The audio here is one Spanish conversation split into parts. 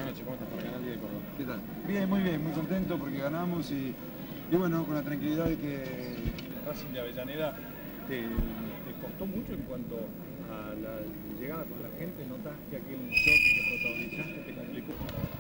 noches, ¿cómo estás para Canal 10 de Córdoba? ¿Qué tal? Bien, muy contento porque ganamos y bueno, con la tranquilidad de que Racing de Avellaneda, ¿te costó mucho en cuanto a la llegada con la gente? ¿Notaste aquel choque que protagonizaste? ¿Te complicó?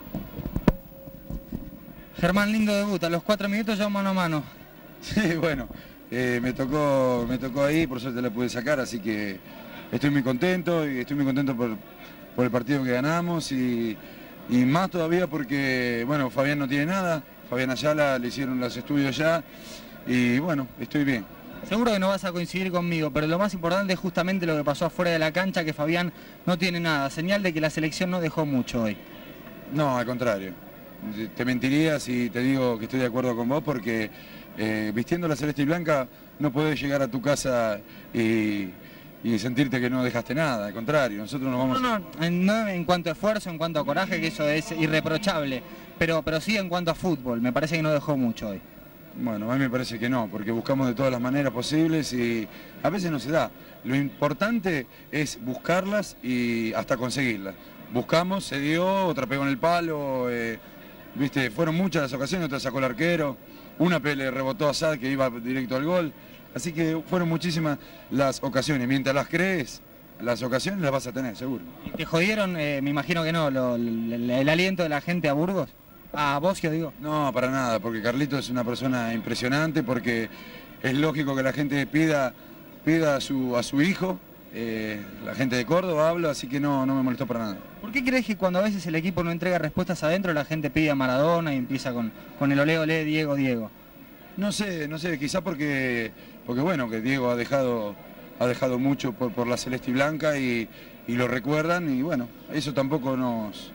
Germán, lindo debut, a los 4 minutos ya mano a mano. Sí, bueno, me tocó ahí, por suerte la pude sacar, así que estoy muy contento y estoy muy contento por el partido que ganamos y más todavía porque, bueno, Fabián no tiene nada, Fabián Ayala le hicieron los estudios ya y bueno, estoy bien. Seguro que no vas a coincidir conmigo, pero lo más importante es justamente lo que pasó afuera de la cancha, que Fabián no tiene nada, señal de que la selección no dejó mucho hoy. No, al contrario, te mentiría si te digo que estoy de acuerdo con vos porque vistiendo la celeste y blanca no podés llegar a tu casa y sentirte que no dejaste nada, al contrario, nosotros nos vamos... No en cuanto a esfuerzo, en cuanto a coraje, que eso es irreprochable, pero sí en cuanto a fútbol, me parece que no dejó mucho hoy. Bueno, a mí me parece que no, porque buscamos de todas las maneras posibles y a veces no se da. Lo importante es buscarlas y hasta conseguirlas. Buscamos, se dio, otra pegó en el palo, viste, fueron muchas las ocasiones, otra sacó el arquero, una le rebotó a Sad que iba directo al gol. Así que fueron muchísimas las ocasiones. Mientras las crees, las ocasiones las vas a tener, seguro. ¿Y te jodieron, me imagino que no, el aliento de la gente a Burgos? ¿A Boschio, digo? No, para nada, porque Carlito es una persona impresionante, porque es lógico que la gente pida a su hijo, la gente de Córdoba hablo, así que no me molestó para nada. ¿Por qué crees que cuando a veces el equipo no entrega respuestas adentro, la gente pide a Maradona y empieza con el olé, olé, Diego, Diego? No sé, quizá porque bueno, que Diego ha dejado mucho por la celeste y blanca y lo recuerdan y bueno, eso tampoco nos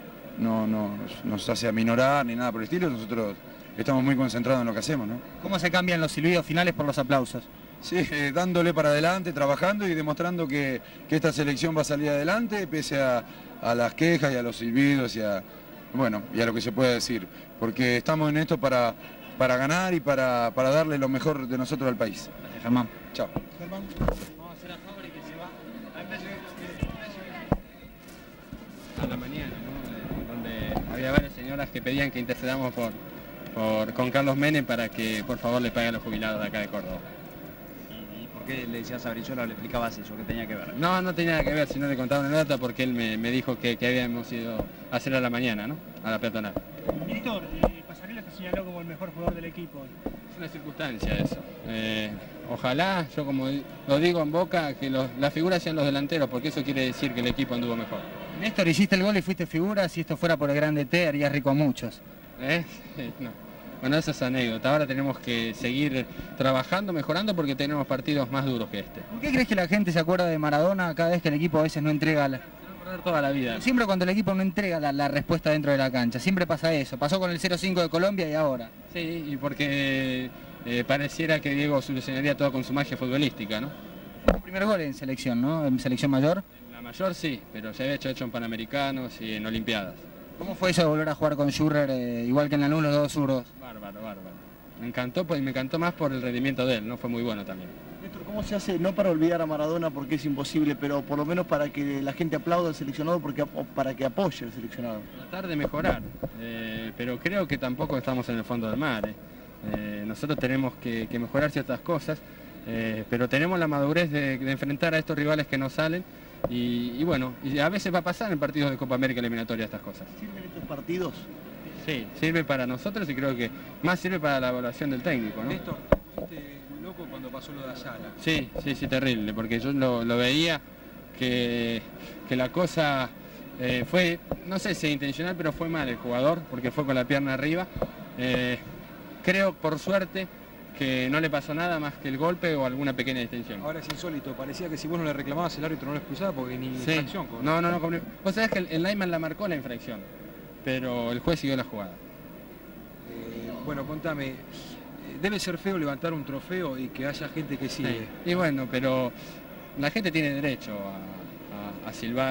hace aminorar ni nada por el estilo, nosotros estamos muy concentrados en lo que hacemos, ¿no? ¿Cómo se cambian los silbidos finales por los aplausos? Sí, dándole para adelante, trabajando y demostrando que esta selección va a salir adelante pese a las quejas y a los silbidos y a lo que se puede decir, porque estamos en esto para ganar y para darle lo mejor de nosotros al país. Gracias, Germán. Chao. Germán, vamos a hacer a Fabri que se va. A la mañana, ¿no? Donde había varias señoras que pedían que intercedamos con Carlos Menem para que por favor le pague a los jubilados de acá de Córdoba. ¿Y por qué le decías a Brizuela o le explicabas eso? ¿Qué tenía que ver? No tenía nada que ver, sino le contaba una nota porque él me dijo que habíamos ido a hacer a la mañana, ¿no? A la peatonal. Víctor, Pasarela te señaló como el mejor jugador del equipo. Es una circunstancia eso. Ojalá, yo como lo digo en Boca, que las figuras sean los delanteros, porque eso quiere decir que el equipo anduvo mejor. Néstor, hiciste el gol y fuiste figura, si esto fuera por el grande T, harías rico a muchos. No. Bueno, eso es anécdota. Ahora tenemos que seguir trabajando, mejorando, porque tenemos partidos más duros que este. ¿Por qué crees que la gente se acuerda de Maradona cada vez que el equipo a veces no entrega la... Toda la vida. Siempre cuando el equipo no entrega la respuesta dentro de la cancha, siempre pasa eso. Pasó con el 0-5 de Colombia y ahora. Sí, y porque pareciera que Diego solucionaría todo con su magia futbolística, ¿no? Fue tu primer gol en selección, ¿no? En selección mayor. En la mayor sí, pero se había hecho en Panamericanos y en Olimpiadas. ¿Cómo fue eso de volver a jugar con Schürrer, igual que en la NU, los dos zurdos? Bárbaro. Me encantó, pues me encantó más por el rendimiento de él, ¿no? Fue muy bueno también. Néstor, ¿cómo se hace, no para olvidar a Maradona porque es imposible, pero por lo menos para que la gente aplaude al seleccionado para que apoye al seleccionado? Tratar de mejorar, pero creo que tampoco estamos en el fondo del mar. Nosotros tenemos que mejorar ciertas cosas, pero tenemos la madurez de enfrentar a estos rivales que nos salen y bueno, y a veces va a pasar en partidos de Copa América eliminatoria estas cosas. ¿Sirven estos partidos? Sí, sirve para nosotros y creo que más sirve para la evaluación del técnico, ¿no? Néstor, ¿fuiste loco cuando pasó lo de Ayala? Sí, terrible, porque yo lo veía que la cosa fue, no sé si intencional, pero fue mal el jugador, porque fue con la pierna arriba. Creo, por suerte, que no le pasó nada más que el golpe o alguna pequeña distensión. Ahora es insólito, parecía que si vos no le reclamabas el árbitro no lo expulsaba porque ni infracción. No, vos sabés que el lineman la marcó la infracción, pero el juez siguió la jugada. Bueno, contame, debe ser feo levantar un trofeo y que haya gente que sigue. Sí. Y bueno, pero la gente tiene derecho a silbar.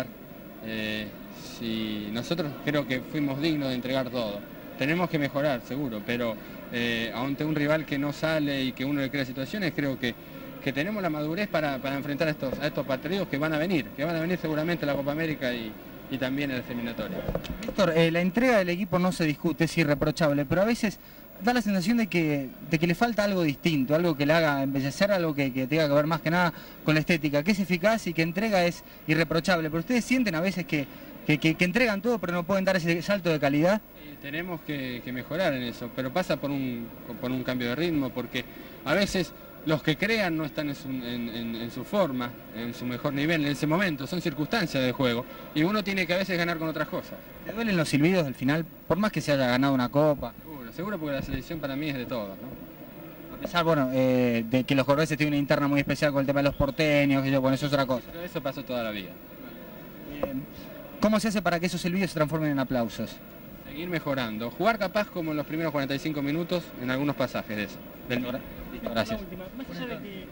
Si nosotros creo que fuimos dignos de entregar todo. Tenemos que mejorar, seguro, pero ante un rival que no sale y que uno le crea situaciones, creo que tenemos la madurez para enfrentar a estos partidos que van a venir seguramente a la Copa América y y también en las eliminatorias. Víctor, la entrega del equipo no se discute, es irreprochable, pero a veces da la sensación de que le falta algo distinto, algo que le haga embellecer, algo que tenga que ver más que nada con la estética, que es eficaz y que entrega es irreprochable. Pero ustedes sienten a veces que entregan todo pero no pueden dar ese salto de calidad. Tenemos que mejorar en eso, pero pasa por un cambio de ritmo, porque a veces los que crean no están en su forma, en su mejor nivel en ese momento, son circunstancias de juego y uno tiene que a veces ganar con otras cosas. ¿Te duelen los silbidos del final, por más que se haya ganado una copa? Seguro, porque la selección para mí es de todos, ¿no? A pesar, bueno, de que los cordobeses tienen una interna muy especial con el tema de los porteños, que bueno, eso es otra cosa. Pero eso pasó toda la vida. ¿Cómo se hace para que esos silbidos se transformen en aplausos? Seguir mejorando, jugar capaz como en los primeros 45 minutos en algunos pasajes de eso. Listo, gracias. Más allá de que...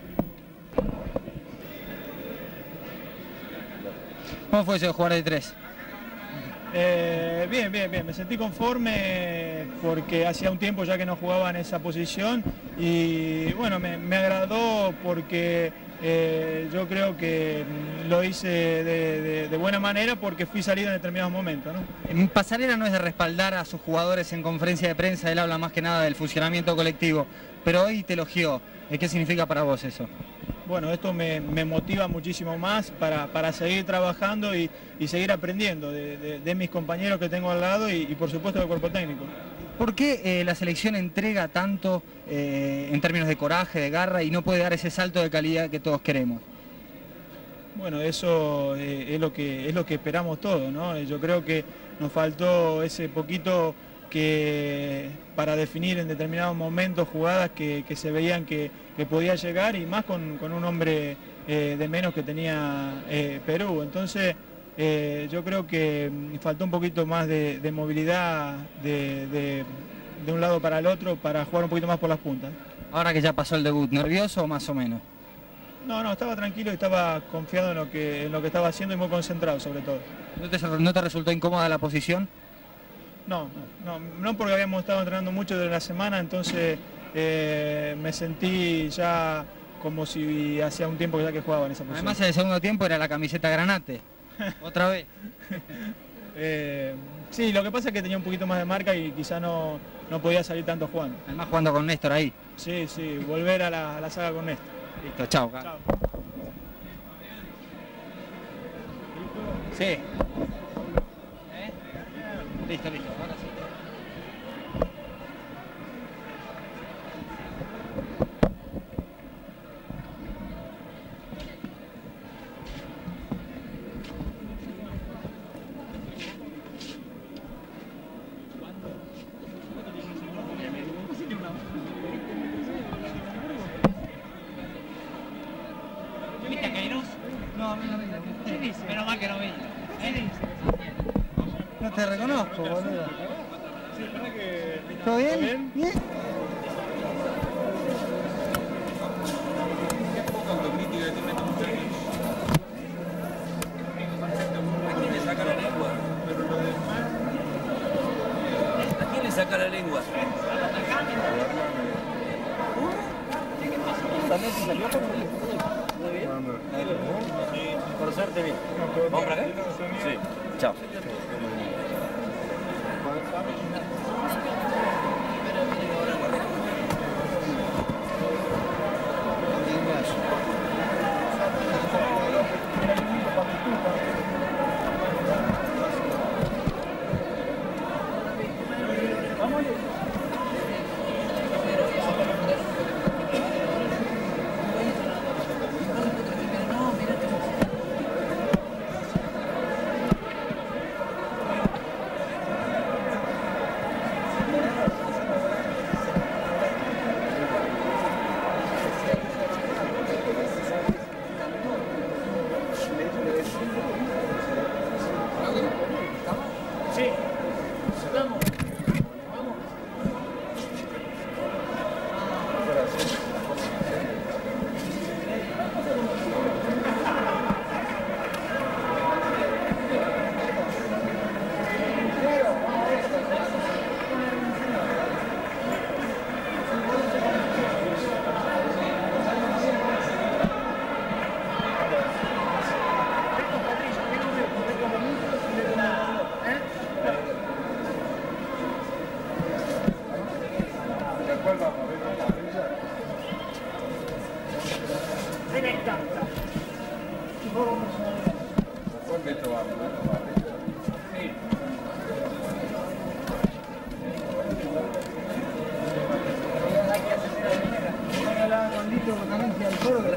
¿Cómo fue eso de jugar de 3? Bien, me sentí conforme porque hacía un tiempo ya que no jugaba en esa posición y bueno, me agradó porque yo creo que lo hice de buena manera porque fui salido en determinados momentos, ¿no? Pasarela no es de respaldar a sus jugadores en conferencia de prensa, él habla más que nada del funcionamiento colectivo, pero hoy te elogió. ¿Qué significa para vos eso? Bueno, esto me motiva muchísimo más para seguir trabajando y seguir aprendiendo de mis compañeros que tengo al lado y por supuesto del cuerpo técnico. ¿Por qué la selección entrega tanto en términos de coraje, de garra y no puede dar ese salto de calidad que todos queremos? Bueno, eso es lo que esperamos todos, ¿no? Yo creo que nos faltó ese poquito que para definir en determinados momentos jugadas que se veían que podía llegar y más con un hombre de menos que tenía Perú. Entonces yo creo que faltó un poquito más de movilidad de un lado para el otro para jugar un poquito más por las puntas. Ahora que ya pasó el debut, ¿nervioso o más o menos? No, estaba tranquilo y estaba confiado en lo que estaba haciendo y muy concentrado sobre todo. ¿No te resultó incómoda la posición? No, porque habíamos estado entrenando mucho durante la semana, entonces me sentí ya como si hacía un tiempo ya que jugaba en esa posición. Además, el segundo tiempo era la camiseta Granate. ¿Otra vez? Sí, lo que pasa es que tenía un poquito más de marca y quizá no podía salir tanto jugando. Además, jugando con Néstor ahí. Sí, volver a la saga con Néstor. Listo, chao. Chao. Sí. Listo, ahora sí. ¿Viste a Queiroz? No, ¿Qué dice? Menos mal que no vino. no te reconozco, boludo. Sí, ¿verdad que... ¿Todo bien? ¿Bien? ¿A quién le saca la lengua? ¿También se salió por mí? ¿Muy bien? Por suerte bien. ¿Vamos para acá? Sí. Chao.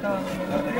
estaban